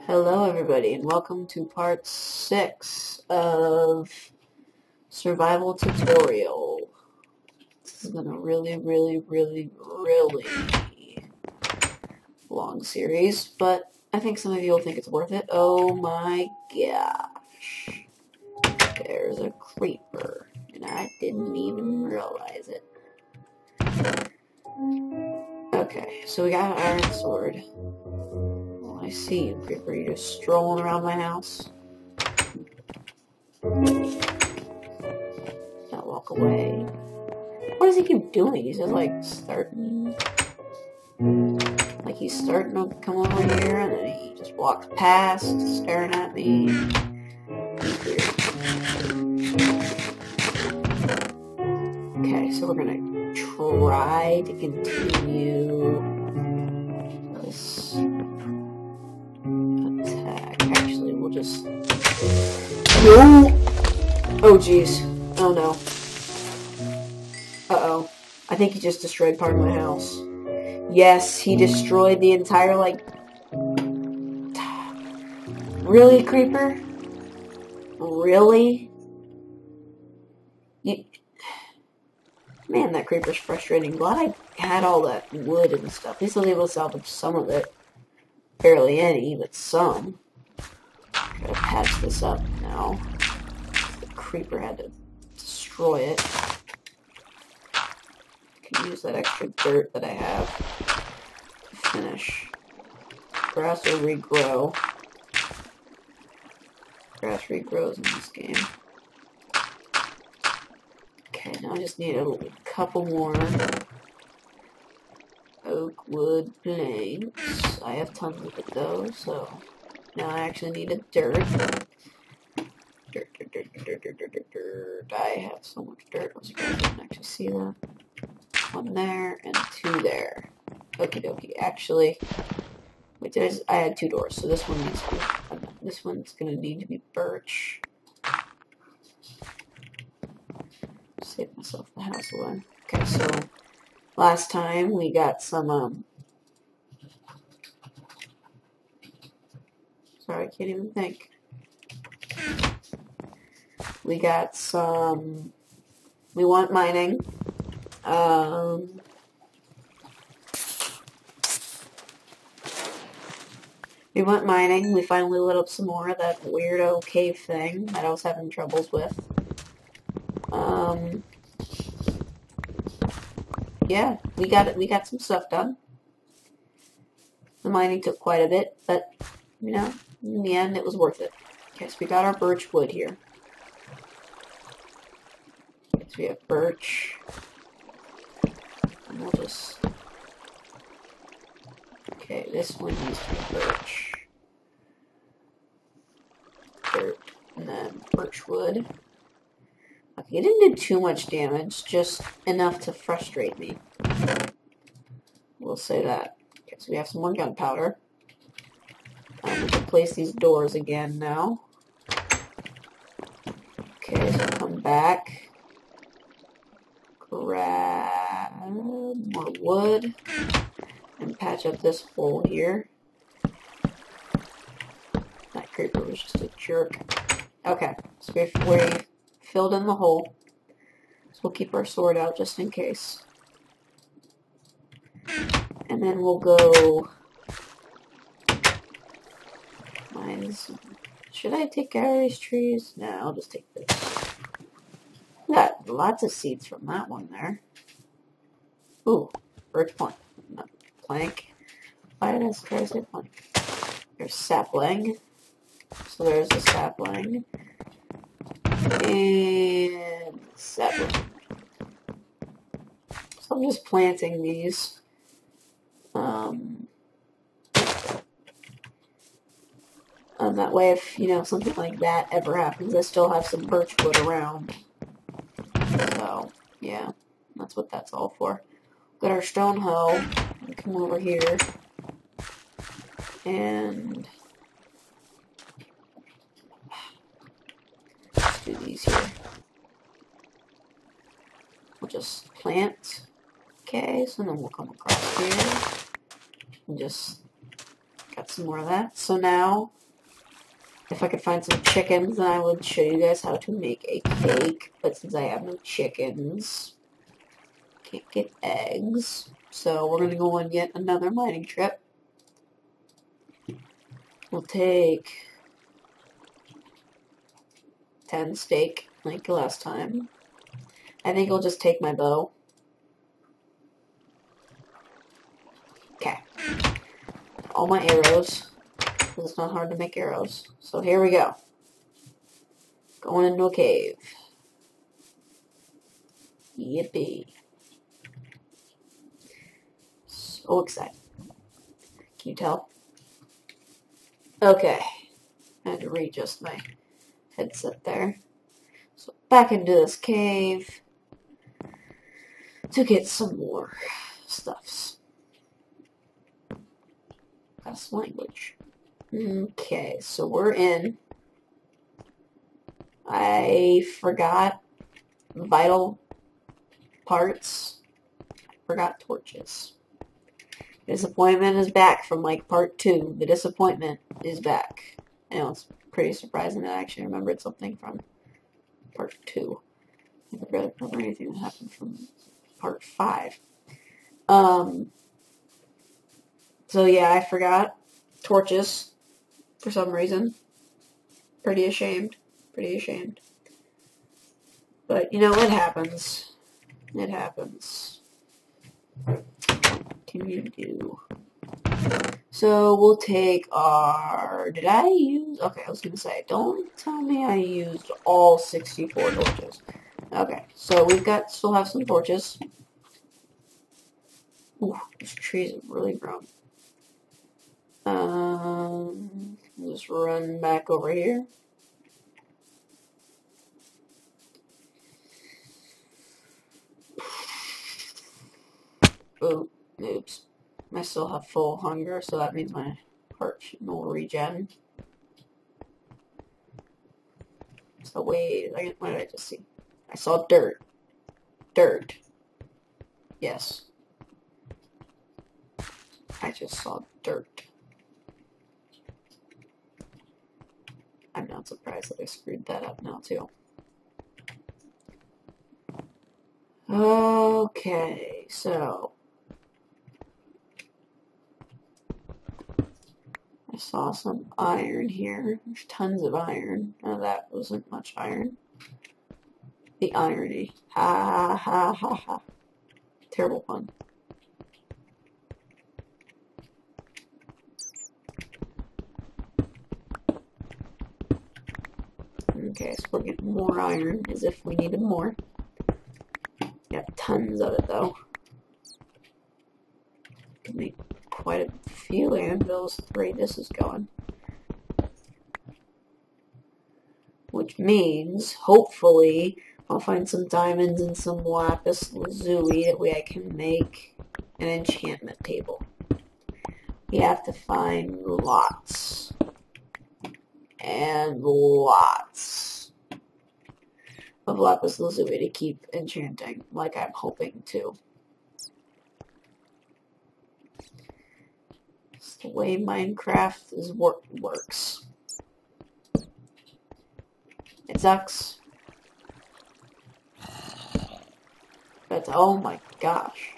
Hello everybody and welcome to part 6 of Survival Tutorial. This is gonna really long series, but I think some of you will think it's worth it. Oh my gosh. There's a creeper, and I didn't even realize it. Okay, so we got an iron sword. I see you, creeper. You're just strolling around my house. Don't walk away. What does he keep doing? He's just like starting. Like he's starting to come over here, and then he just walks past, staring at me. Okay, so we're gonna try to continue this attack. Actually, we'll just... No! Oh, jeez. Oh, no. Uh-oh. I think he just destroyed part of my house. Yes, he destroyed the entire, like... Really, creeper? Really? Man, that creeper's frustrating. Glad I had all that wood and stuff. At least I was able to salvage some of it. Barely any, but some. Gotta patch this up now. The creeper had to destroy it. I can use that extra dirt that I have to finish. Grass will regrow. Grass regrows in this game. Okay, now I just need a couple more oak wood planks. I have tons of it though, so now I actually need a dirt. Dirt. I have so much dirt. I didn't actually see that. One there and two there. Okie dokie. Actually, wait, I had two doors, so this one needs to be. This one's gonna need to be birch. Save myself the hassle. Okay, so last time we got some sorry, I can't even think. We got some... We want mining. We went mining. We finally lit up some more of that weirdo cave thing that I was having troubles with. Yeah, we got some stuff done. The mining took quite a bit, but, you know, in the end, it was worth it. Okay, so we got our birch wood here. Okay, so we have birch. And we'll just... Okay, this one needs to be birch. Dirt, and then birch wood. Okay, it didn't do too much damage, just enough to frustrate me. We'll say that. Okay, so we have some more gunpowder. We can place these doors again now. Okay, so come back. Grab more wood. And patch up this hole here. That creeper was just a jerk. Okay, so we filled in the hole. So we'll keep our sword out just in case. And then we'll go... Should I take care of these trees? No, I'll just take this. Got lots of seeds from that one there. Ooh, birch plank. Plank. Why did I try to say plank? There's sapling. So there's a sapling. And sapling. So I'm just planting these. That way, if, you know, something like that ever happens, I still have some birch wood around. So, yeah, that's what that's all for. Got our stone hoe. Come over here. And let's do these here. We'll just plant. Okay, so then we'll come across here. And just got some more of that. So now If I could find some chickens, then I would show you guys how to make a cake. But since I have no chickens, can't get eggs. So we're going to go on yet another mining trip. We'll take 10 steak, like last time. I think I'll just take my bow. Okay. All my arrows. It's not hard to make arrows. So here we go. Going into a cave. Yippee. So excited. Can you tell? Okay. I had to readjust my headset there. So back into this cave to get some more stuffs. That's language. Okay, so we're in. I forgot vital parts. I forgot torches. Disappointment is back from like part 2. The disappointment is back. I know it's pretty surprising that I actually remembered something from part 2. I don't really remember anything that happened from part 5. So yeah, I forgot torches for some reason. Pretty ashamed. Pretty ashamed. But, you know, it happens. It happens. What can you do? So, we'll take our... Did I use... Okay, I was going to say, don't tell me I used all 64 torches. Okay, so we've got... Still have some torches. Ooh, these trees have really grown. Just run back over here. Oh, oops. I still have full hunger, so that means my heart will regen. So wait a second, what did I just see? I saw dirt. Dirt. Yes. I just saw dirt. I'm not surprised that I screwed that up now, too. Okay, so... I saw some iron here. There's tons of iron. No, that wasn't much iron. The irony. Ha ha ha ha. Terrible pun. Okay, so we're getting more iron, as if we needed more. Got tons of it, though. Can make quite a few anvils at the rate this is going. Which means, hopefully, I'll find some diamonds and some lapis lazuli. That way I can make an enchantment table. We have to find lots. And lots of lapis lazuli to keep enchanting, like I'm hoping to. It's the way Minecraft works. It sucks. But oh my gosh.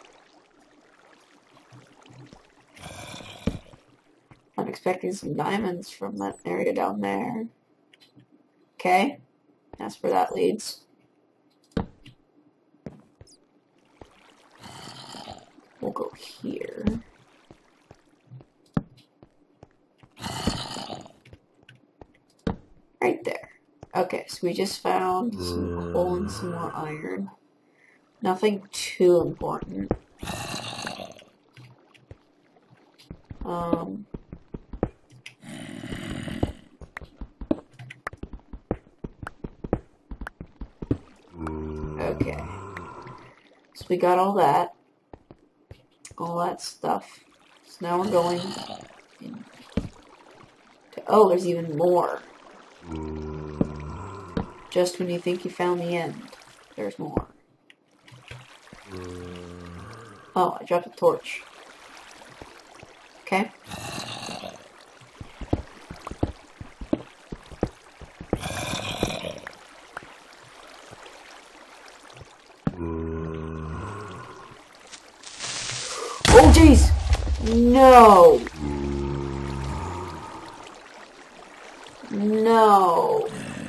I'm expecting some diamonds from that area down there. Okay, that's where that leads. We'll go here. Right there. Okay, so we just found some coal and some more iron. Nothing too important. Okay. So we got all that stuff. So now we're going to, oh, there's even more. Just when you think you found the end, there's more. Oh, I dropped a torch. Okay. Oh, jeez! No! No!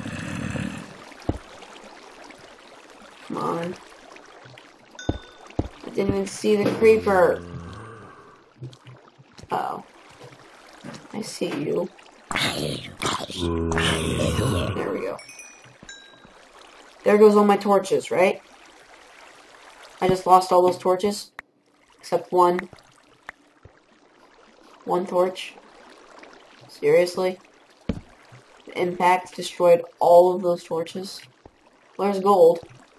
Come on. I didn't even see the creeper. Oh. I see you. There we go. There goes all my torches, right? I just lost all those torches. Except one. One torch. Seriously? The impact destroyed all of those torches. Where's gold?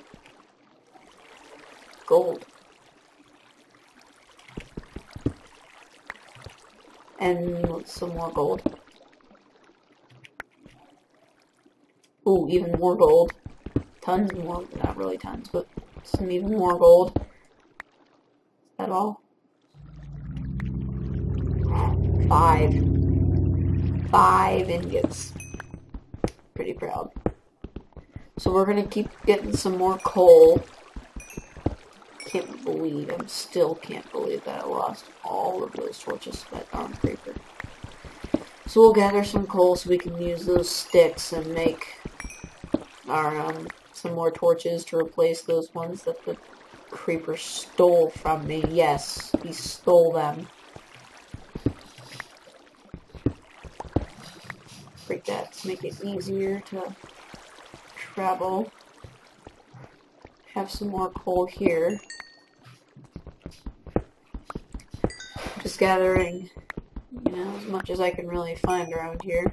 Gold. And some more gold. Ooh, even more gold. Tons more, not really tons, but some even more gold. Is that all? 5 ingots. Pretty proud. So we're gonna keep getting some more coal. Still can't believe that I lost all of those torches to that darn creeper. So we'll gather some coal so we can use those sticks and make our some more torches to replace those ones that the creeper stole from me. Yes, he stole them. Break that to make it easier to travel. Have some more coal here. Just gathering, as much as I can really find around here.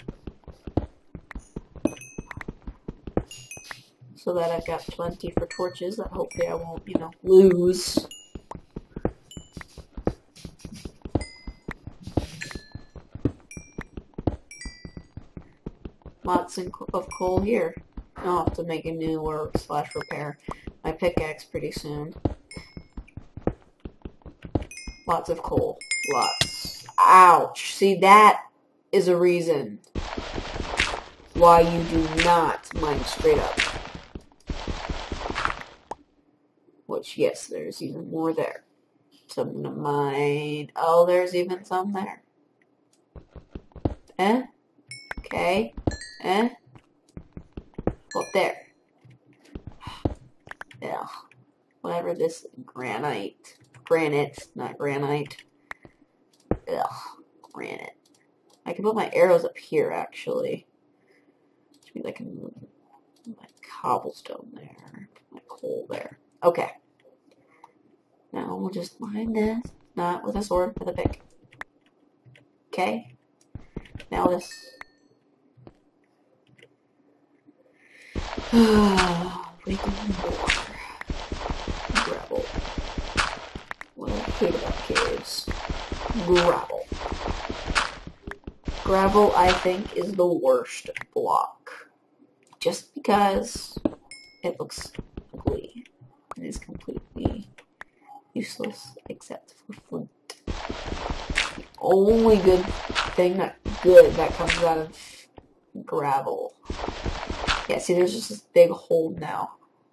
So that I've got plenty for torches that hopefully I won't, lose. Lots of coal here. I'll have to make a new or / repair my pickaxe pretty soon. Lots of coal. Lots. Ouch. See, that is a reason why you do not mine straight up. Which, yes, there's even more there. So I'm gonna mine. Oh, there's even some there. Okay. Up there. Ugh. Whatever this granite, not granite. Ugh, granite. I can put my arrows up here, actually. Which means I can move my cobblestone there, my coal there. Okay. Now we'll just mine this, not with a sword, with a pick. Okay. Now this. We can more gravel. What I hate about caves. Gravel. Gravel, I think, is the worst block. Just because it looks ugly. It is completely useless, except for flint. The only good thing that comes out of gravel. Yeah, see, there's just this big hole now.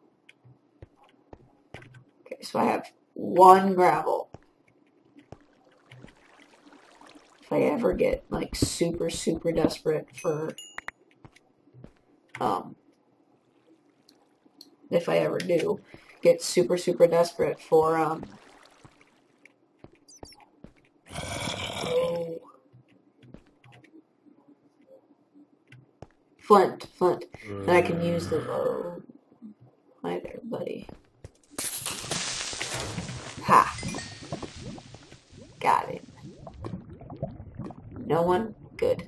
Okay, so I have 1 gravel. If I ever get, like, super, super desperate for, if I ever do get super, super desperate for, Flint. And I can use the bow. Hi there, buddy. Ha! Got him. No one? Good.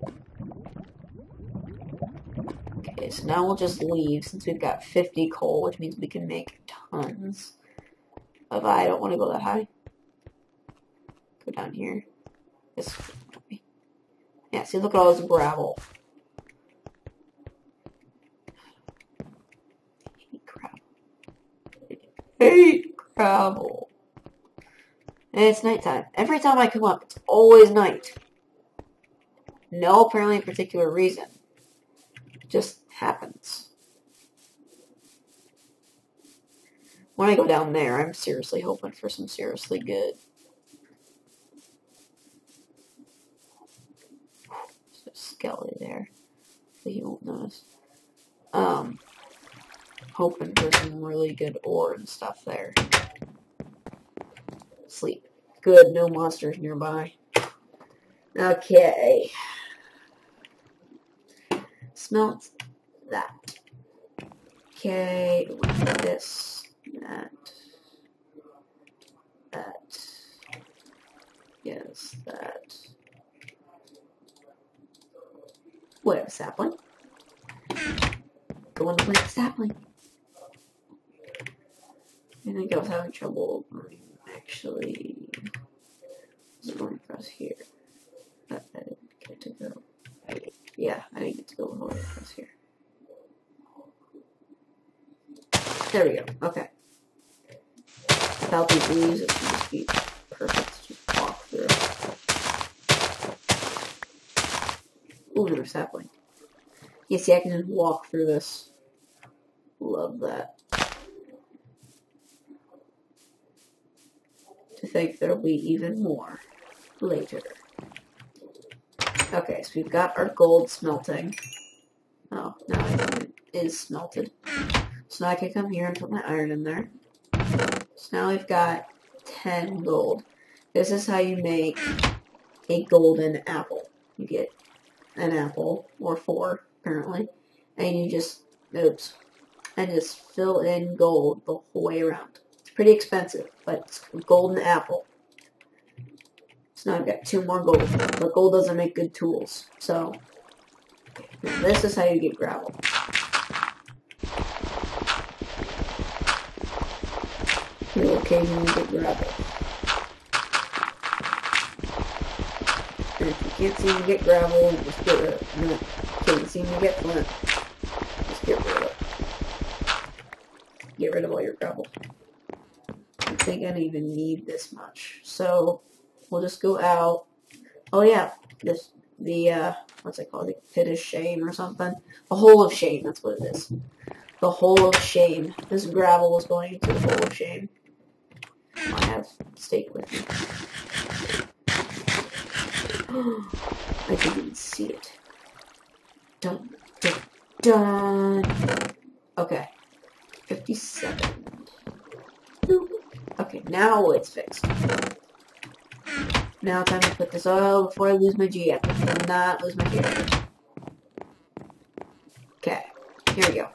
Okay, so now we'll just leave since we've got 50 coal, which means we can make tons of... I don't want to go that high. Go down here. This way. Yeah, see, look at all this gravel. Hate gravel. And it's nighttime. Every time I come up, it's always night. No apparently particular reason. It just happens. When I go down there, I'm seriously hoping for some seriously good skelly there. So he won't notice. Hoping for some really good ore and stuff there. Sleep. Good, no monsters nearby. Okay. Smelt that. Okay, this, that. Yes, that. Wait, a sapling? Go and plant the sapling. I think I was having trouble actually. Was it going across here? I didn't get to go. Yeah, I didn't get to go all the way across here. There we go. Okay. Without these leaves, it would just be perfect to just walk through. Ooh, another sapling. Yeah, see, I can just walk through this. Love that. To think there'll be even more later. Okay, so we've got our gold smelting. Oh, now it is smelted. So now I can come here and put my iron in there. So now we've got 10 gold. This is how you make a golden apple. You get an apple, or 4, apparently, and you just, oops, and just fill in gold the whole way around. It's pretty expensive, but it's a golden apple. So now I've got 2 more gold, but gold doesn't make good tools, so this is how you get gravel. You'll occasionally get gravel. And if you can't seem to get gravel, just get rid of it. No, can't seem to get flint, just get rid of it. Get rid of all your gravel. I think I don't even need this much. So we'll just go out. Oh yeah, what's it called? The pit of shame or something? The hole of shame, that's what it is. The hole of shame. This gravel is going into the hole of shame. I have steak with me. I didn't even see it. Dun, dun, dun. Okay. 57. Boop. Okay, now it's fixed. Now time to put this. Oh, before I lose my G, I have to not lose my G. Okay, here we go.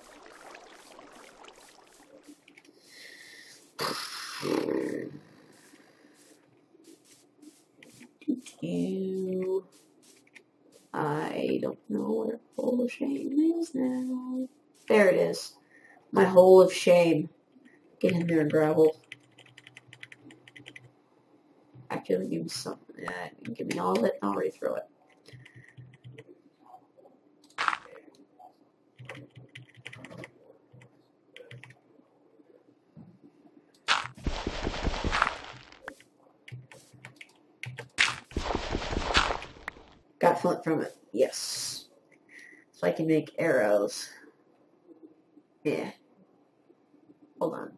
I don't know where hole of shame is now. There it is. My hole of shame. Get in there, gravel. Actually, give me some. Give me all of it, and I'll rethrow it. Got flint from it. Yes. So I can make arrows. Yeah. Hold on.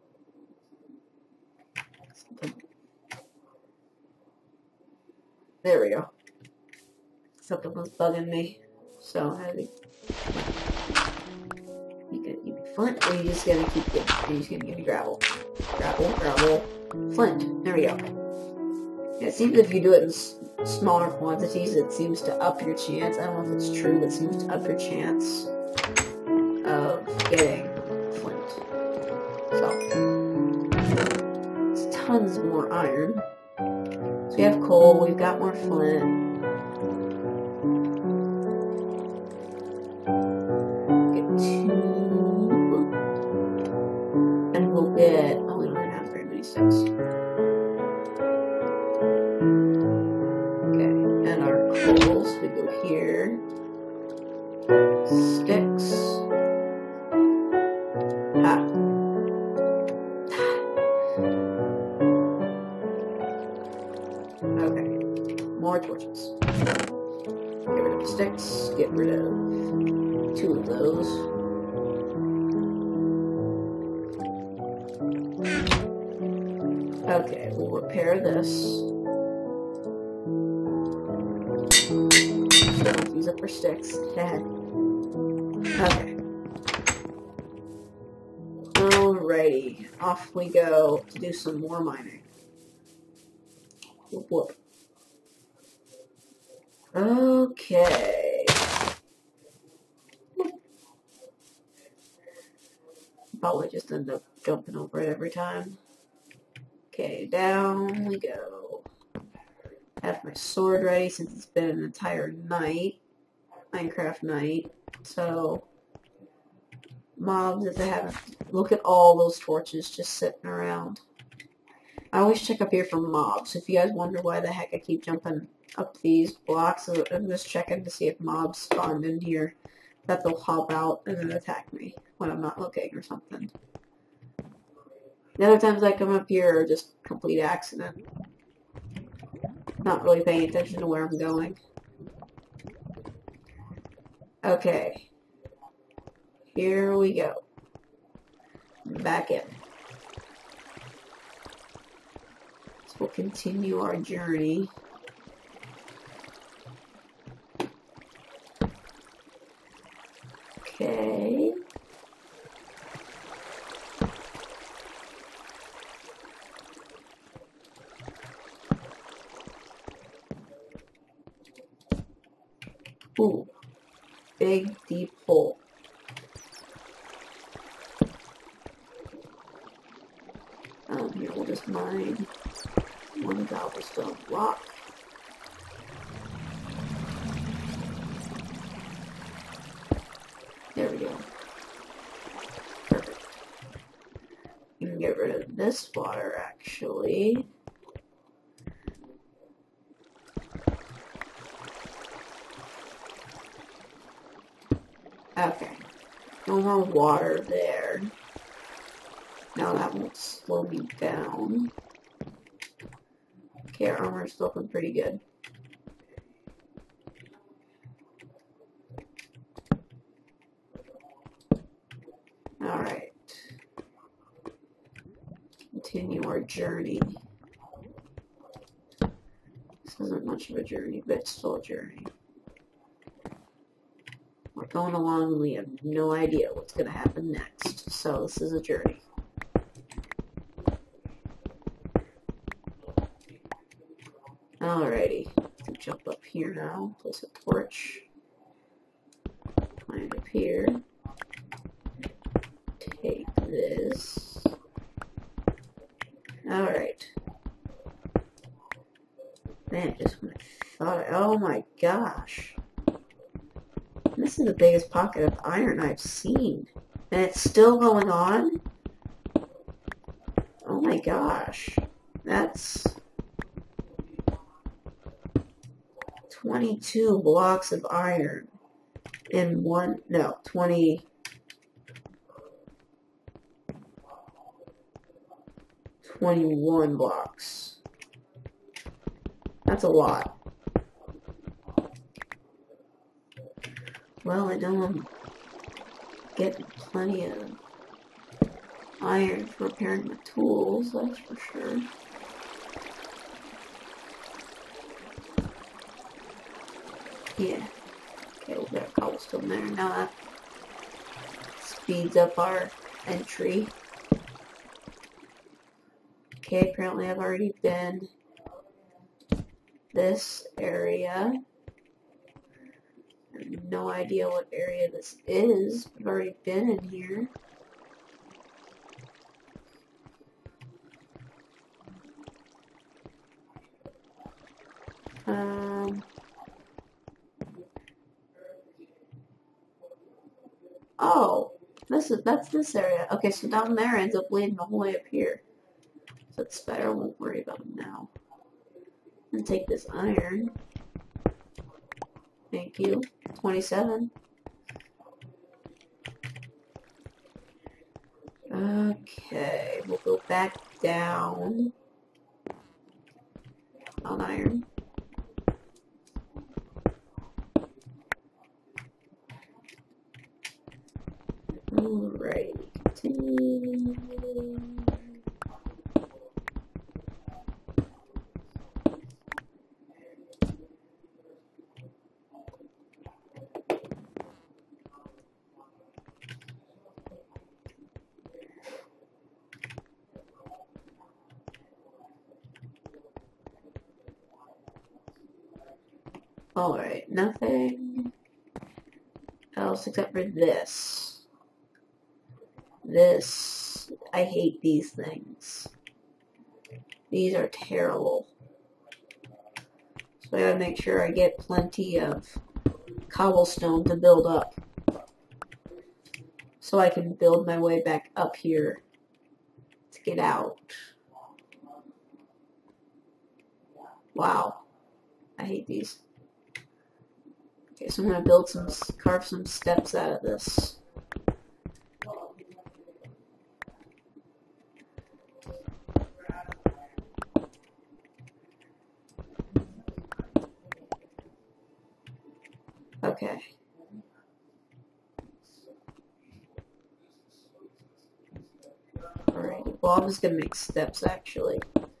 There we go. Something was bugging me. So how do you give me flint, or you just gonna keep getting? You're just gonna give me gravel, gravel, flint. There we go. Yeah, it seems if you do it in smaller quantities, it seems to up your chance. I don't know if it's true, but it seems to up your chance of getting flint. So it's tons more iron. So we have coal, we've got more flint. Get 2. And we'll get, oh, we don't have very many sticks. Okay, and our coals, we go here. Sticks. Ah. Okay, more torches. Get rid of the sticks, get rid of 2 of those. Okay, we'll repair this. So if you use it for sticks. Okay. Alrighty, off we go to do some more mining. Whoop, whoop. Okay. Probably just end up jumping over it every time. Okay, down we go. Have my sword ready since it's been an entire night. Minecraft night. So, mobs, if they haven't, look at all those torches just sitting around. I always check up here for mobs. If you guys wonder why the heck I keep jumping up these blocks, I'm just checking to see if mobs spawned in here that they'll hop out and then attack me when I'm not looking or something. The other times I come up here are just complete accident. Not really paying attention to where I'm going. Okay. Here we go. Back in. So we'll continue our journey. Okay. Ooh. Big, deep hole. Here we'll just mine one cobblestone block. There we go. Perfect. You can get rid of this water, actually. Okay. No more water there. Now that won't slow me down. Okay, our armor's looking pretty good. Alright. Continue our journey. This isn't much of a journey, but it's still a journey. We're going along and we have no idea what's going to happen next. So this is a journey. Alrighty, let's jump up here now, place a torch, climb up here, take this, alright, man, just when I thought, oh my gosh, this is the biggest pocket of iron I've seen, and it's still going on, oh my gosh, that's 22 blocks of iron in 21 blocks. That's a lot. Well, I know I'm getting plenty of iron for repairing my tools, that's for sure. Yeah. Okay, we'll get a cobblestone there. Now that speeds up our entry. Okay, apparently I've already been this area. I have no idea what area this is. I've already been in here. Oh, that's this area. Okay, so down there ends up leading the whole way up here. So it's better. I won't worry about them now. And take this iron. Thank you. 27. Okay, we'll go back down on iron. Alright, continue. Alright, nothing else except for this. This, I hate these things. These are terrible. So I gotta make sure I get plenty of cobblestone to build up. So I can build my way back up here to get out. Wow. I hate these. Okay, so I'm gonna carve some steps out of this. Okay. Alright, well I'm just gonna make steps actually.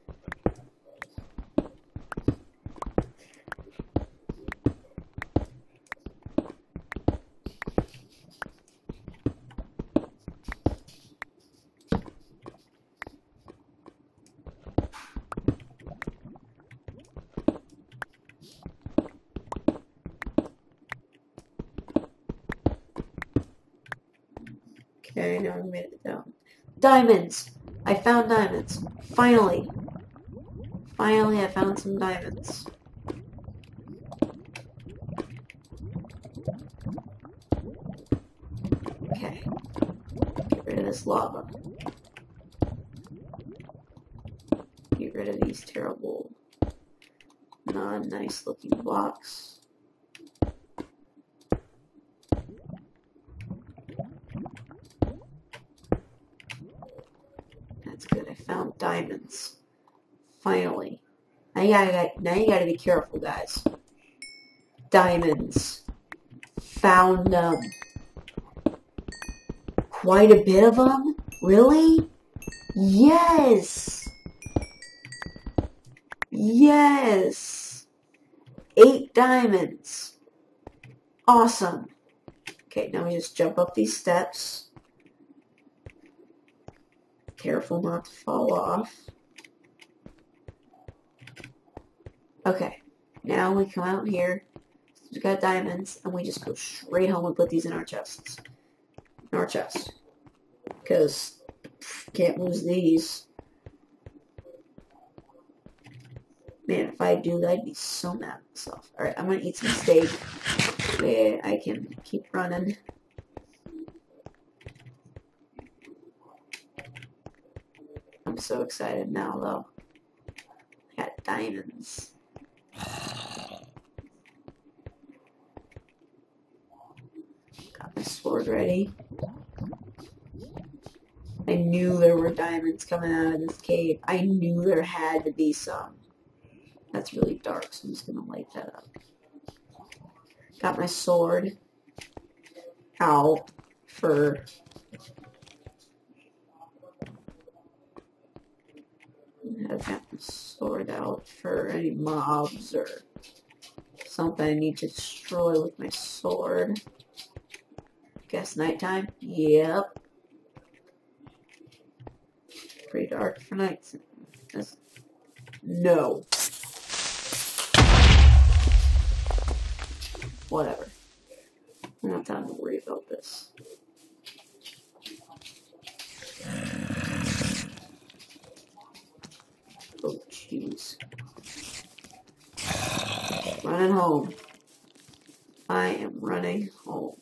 Okay, now we made it down. Diamonds! I found diamonds. Finally! Finally, I found some diamonds. Okay. Get rid of this lava. Get rid of these terrible, non-nice looking blocks. That's good. I found diamonds. Finally. Now you gotta be careful, guys. Diamonds. Found them. Quite a bit of them? Really? Yes! Yes! 8 diamonds. Awesome. Okay, now we just jump up these steps. Careful not to fall off. Okay, now we come out here. We got diamonds, and we just go straight home and put these in our chests. In our chest. Because can't lose these. Man, if I do, I'd be so mad at myself. Alright, I'm gonna eat some steak. Yeah, I can keep running. I'm so excited now, though. I got diamonds. Got my sword ready. I knew there were diamonds coming out of this cave. I knew there had to be some. That's really dark, so I'm just going to light that up. Got my sword out for... I've got my sword out for any mobs or something I need to destroy with my sword. Guess nighttime? Yep. Pretty dark for nights. No. Whatever. I don't have time to worry about this. Oh, jeez. Running home. I am running home.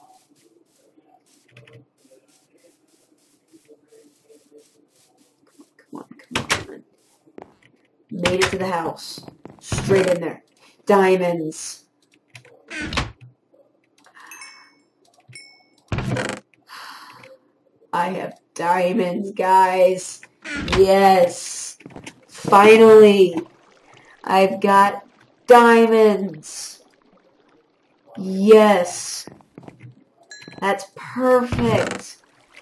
Come on. Made it to the house. Straight in there. Diamonds. I have diamonds, guys. Yes. Finally. I've got diamonds. Yes. That's perfect.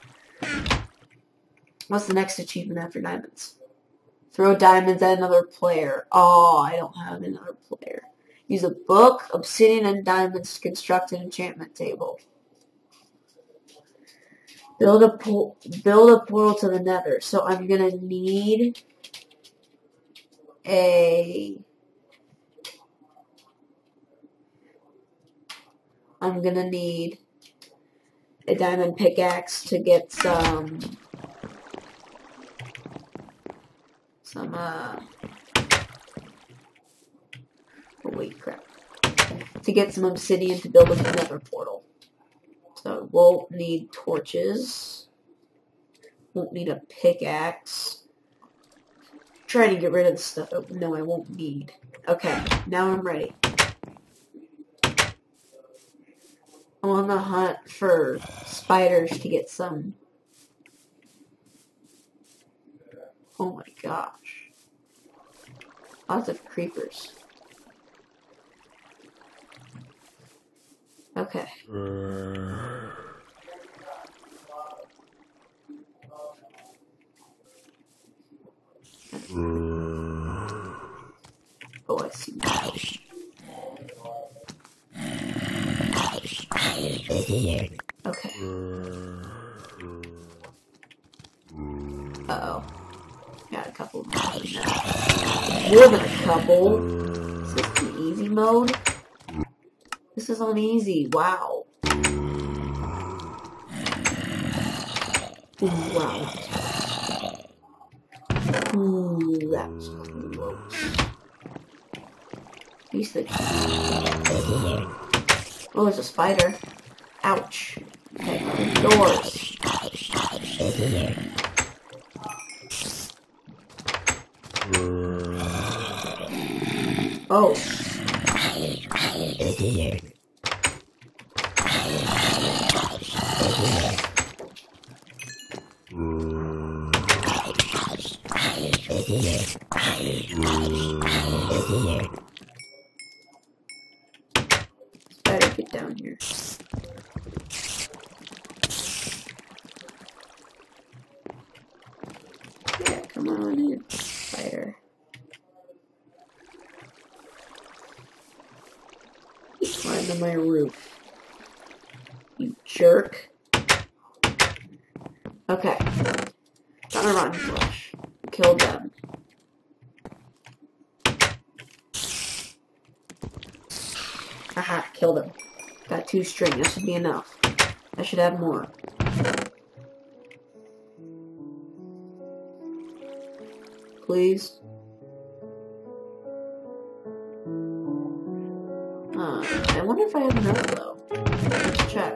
What's the next achievement after diamonds? Throw diamonds at another player. Oh, I don't have another player. Use a book, obsidian, and diamonds to construct an enchantment table. Build a portal to the nether. So I'm going to need a I'm gonna need a diamond pickaxe to get some oh wait, crap. To get some obsidian to build a nether portal. So we'll need torches. Won't need a pickaxe. Trying to get rid of the stuff. Oh, no, I won't need. Okay, now I'm ready. I'm on the hunt for spiders to get some. Oh my gosh. Lots of creepers. Okay. Oh, I see. Okay. Uh-oh. Got a couple more than a couple. Is this an easy mode? This is on easy. Wow. Ooh, wow. Ooh, that's close. These things. Oh, there's a spider. Ouch. Okay, doors. Oh. Spider, get down here. Yeah, come on in, spider. Climb to my roof. You jerk. Okay. Got my rotten flesh. Killed them. Aha, killed him. Got 2 string. That should be enough. I should have more. Please. I wonder if I have enough though. Let's check.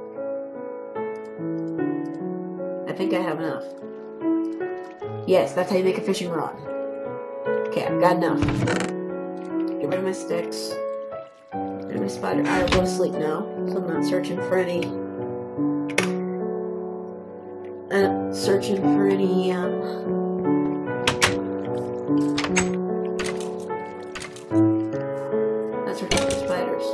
I think I have enough. Yes, that's how you make a fishing rod. Okay, I've got enough. Get rid of my sticks. Get rid of my spider. I'll go to sleep now, so I'm not searching for any. Not searching for spiders.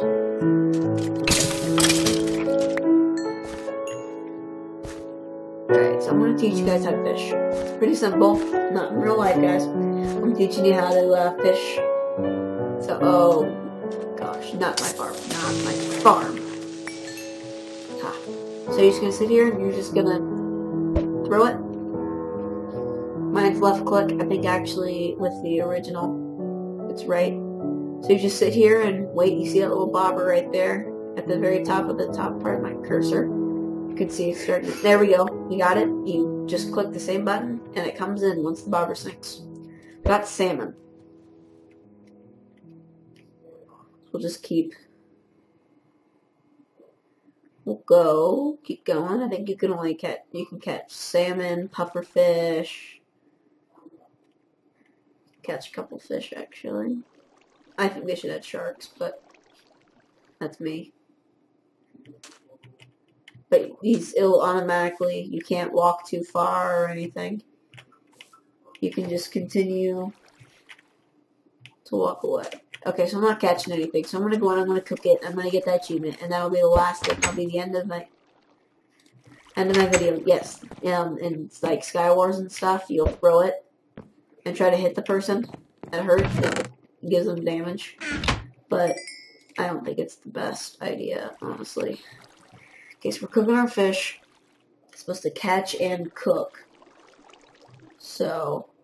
Alright, so I'm going to teach you guys how to fish. It's pretty simple. Not in real life, guys. I'm teaching you how to fish. So, oh gosh, not my farm. Not my farm. Ha. So you're just going to sit here and you're just going to throw it. Mine's left click. I think actually with the original, it's right. So you just sit here and wait. You see that little bobber right there at the very top of the top part of my cursor. You can see it's starting. There we go. You got it. You just click the same button and it comes in once the bobber sinks. Got salmon. We'll just keep. We'll keep going. I think you can only catch. You can catch salmon, pufferfish. Catch a couple fish actually. I think they should have sharks, but that's me. But it'll automatically, you can't walk too far or anything. You can just continue to walk away. Okay, so I'm not catching anything, so I'm going to go on, I'm going to cook it, I'm going to get that achievement, and that'll be the last thing, that'll be the end of my video. Yes, in like Sky Wars and stuff, you'll throw it and try to hit the person. That hurts, it gives them damage, but I don't think it's the best idea, honestly. Okay, so we're cooking our fish. It's supposed to catch and cook. So,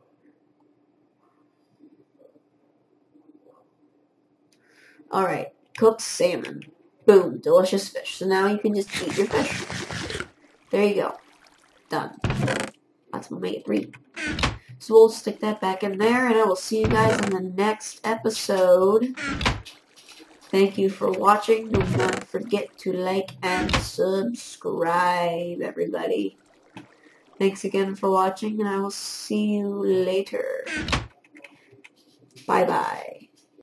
alright, cooked salmon. Boom, delicious fish. So now you can just eat your fish. There you go. Done. That's omega-3. So we'll stick that back in there, and I will see you guys in the next episode. Thank you for watching. Do not forget to like and subscribe, everybody. Thanks again for watching, and I will see you later. Bye-bye.